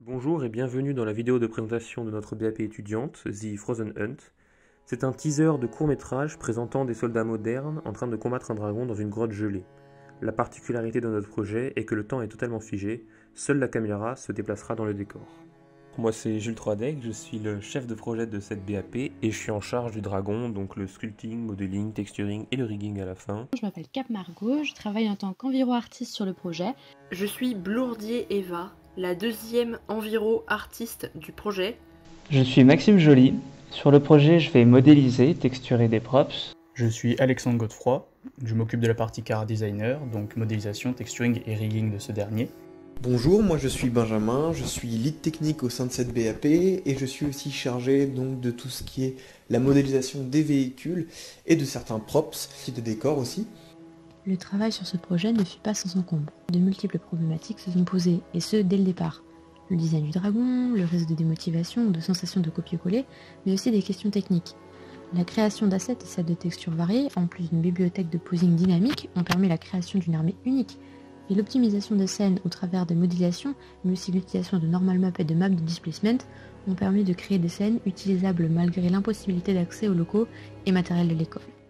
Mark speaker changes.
Speaker 1: Bonjour et bienvenue dans la vidéo de présentation de notre BAP étudiante, The Frozen Hunt. C'est un teaser de court-métrage présentant des soldats modernes en train de combattre un dragon dans une grotte gelée. La particularité de notre projet est que le temps est totalement figé, seule la caméra se déplacera dans le décor. Moi c'est Jules Troidec, je suis le chef de projet de cette BAP et je suis en charge du dragon, donc le sculpting, modeling, texturing et le rigging à la fin.
Speaker 2: Je m'appelle Cap Margot, je travaille en tant qu'enviro-artiste sur le projet.
Speaker 3: Je suis Blourdier Eva, la deuxième enviro-artiste du projet.
Speaker 4: Je suis Maxime Joly. Sur le projet, je vais modéliser, texturer des props.
Speaker 5: Je suis Alexandre Godefroy. Je m'occupe de la partie car designer, donc modélisation, texturing et rigging de ce dernier.
Speaker 6: Bonjour, moi je suis Benjamin, je suis lead technique au sein de cette BAP et je suis aussi chargé donc de tout ce qui est la modélisation des véhicules et de certains props, de décors aussi.
Speaker 2: Le travail sur ce projet ne fut pas sans encombre. De multiples problématiques se sont posées, et ce dès le départ. Le design du dragon, le risque de démotivation ou de sensation de copier-coller, mais aussi des questions techniques. La création d'assets et sets de textures variées, en plus d'une bibliothèque de posing dynamique, ont permis la création d'une armée unique. Et l'optimisation des scènes au travers des modélisations, mais aussi l'utilisation de normal map et de maps de displacement, ont permis de créer des scènes utilisables malgré l'impossibilité d'accès aux locaux et matériel de l'école.